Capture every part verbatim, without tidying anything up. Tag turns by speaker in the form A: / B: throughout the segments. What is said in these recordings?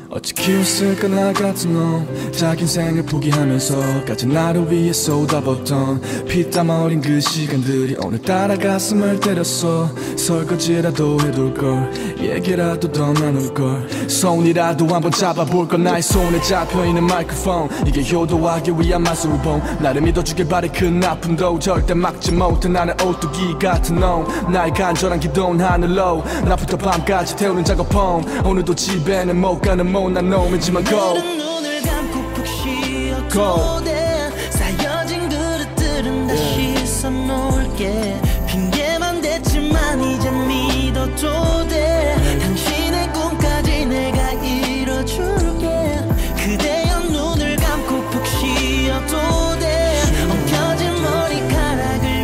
A: 어찌 키웠을까 나 같은 놈 자기 인생을 포기하면서까지 나를 위해 쏟아붓던 피땀 어린 그 시간들이 오늘따라 가슴을 때렸어. 설거지라도 해둘걸, 얘기라도 더 나눌걸, 손이라도 한번 잡아볼걸. 나의 손에 잡혀있는 마이크폰, 이게 효도하기 위한 마술봉. 나를 믿어주길 바래. 큰 아픔도 절대 막지 못해. 나는 오뚜기 같은 놈, 나의 간절한 기도는 하늘로 낮부터 밤까지 태우는 작업홈. 오늘도 집에는 못 가는 못난 놈이지만 go.
B: 오늘은 눈을 감고 푹 쉬어도 돼. 쌓여진 그릇들은 다시 써놓을게. 핑계만 댔지만 이제 믿어도 돼. 당신의 꿈까지 내가 이뤄줄게. 그대여 눈을 감고 푹 쉬어도 돼. 엉켜진 머리카락을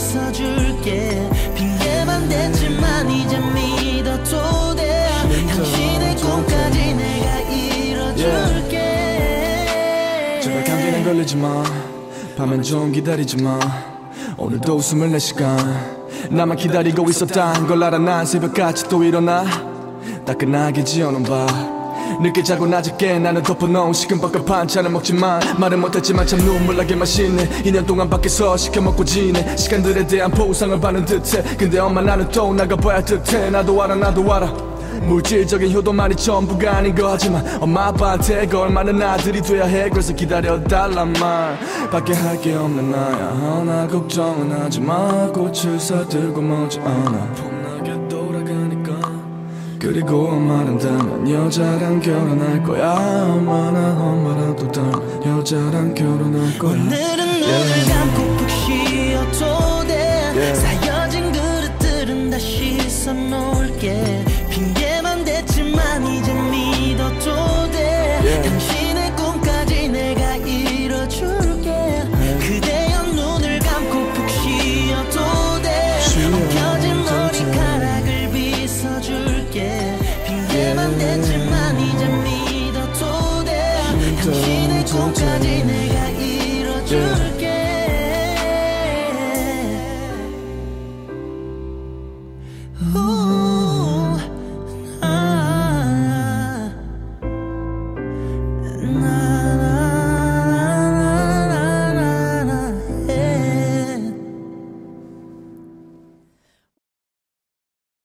B: 빗어줄게. 핑계만 댔지만 이제 믿어도 돼. 당신의 꿈까지 내가 이뤄줄게.
A: yeah. 제발 감기는 걸리지 마. 밤엔 좀 기다리지 마. 오늘도 스물네 시간 나만 기다리고 있었다는 걸 알아. 난 새벽같이 또 일어나 따끈하게 지어놓은 밥. 늦게 자고 낮에 깨 나는 덮어놓은 시큼벅한 반찬을 먹지만 말은 못했지만 참 눈물나게 맛있네. 이 년 동안 밖에서 시켜먹고 지내. 시간들에 대한 보상을 받는 듯해. 근데 엄마 나는 또 나가봐야 할 듯해. 나도 알아 나도 알아 물질적인 효도만이 전부가 아닌 거. 하지만 엄마 아빠한테 걸맞는 아들이 돼야 해. 그래서 기다려달란 말 밖에 할 게 없는 나야. 하나 걱정은 하지마. 꽃을 사들고 머지않아 폼나게 돌아가니까. 그리고 엄마란다면 여자랑 결혼할 거야. 엄마나 엄마라도 닮은 여자랑 결혼할 거야.
B: 오늘은 눈을 yeah. 감고 푹 쉬어도 돼. yeah. 쌓여진 그릇들은 다시 써놓을게. 핑계만 댔지만 이제 믿어도 돼. yeah. 당신의 꿈까지 내가 이뤄줄게. yeah. 그대여 눈을 감고 푹 쉬어도 돼. 엉켜진 머리카락을 빗어줄게. 핑계만 댔지만 이제 믿어도 돼. 당신의 꿈까지 내가